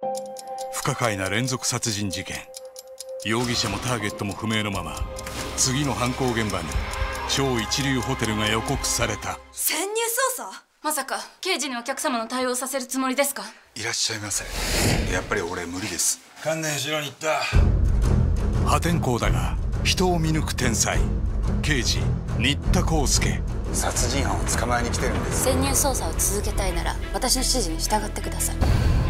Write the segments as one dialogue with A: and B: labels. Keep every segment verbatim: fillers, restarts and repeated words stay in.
A: 不可解な連続殺人事件。容疑者もターゲットも不明のまま、次の犯行現場に超一流ホテルが予告された。
B: 潜入捜査？
C: まさか刑事にお客様の対応させるつもりですか？
D: いらっしゃいませ。やっぱり俺無理です。
E: 観念しろに言った。
A: 破天荒だが人を見抜く天才、刑事新田浩介。
D: 殺人犯を捕まえに来てるんです。
C: 潜入捜査を続けたいなら私の指示に従ってください。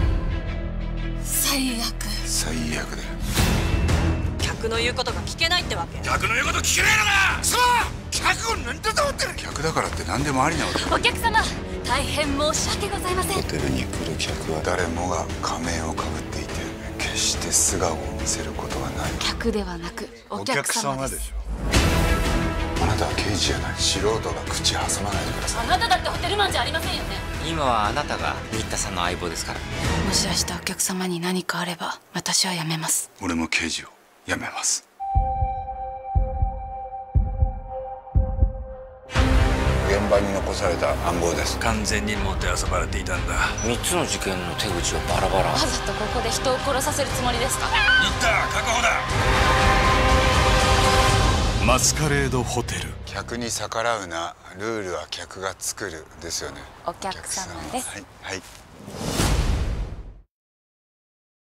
C: 最悪。
D: 最悪だよ。
B: 客の言うことが聞けないってわけ？
E: 客の言うこと聞けないのか。そう、客を何だと思ってる。
D: 客だからって何でもありなわけ。
C: お客様、大変申し訳ございません。
D: ホテルに来る客は誰もが仮面をかぶっていて、決して素顔を見せることはない。
C: 客ではなくお客様です。
D: でしょ。あなたは刑事じゃない。素人が口挟まないでください。
C: あなただってホテルマンじゃありませんよね。
F: 今はあなたが新田さんの相棒ですから。
C: もし明日お客様に何かあれば私は辞めます。
D: 俺も刑事を辞めます。現場に残された暗号です。
E: 完全にもてあそばれていたんだ。
F: みっつの事件の手口はバラバラ。
C: わざとここで人を殺させるつもりですか？
E: 新田確保だ。
A: マスカレードホテル。
D: 客に逆らうな、ルールは客が作るですよね。
C: お客様です。
D: はい、はい。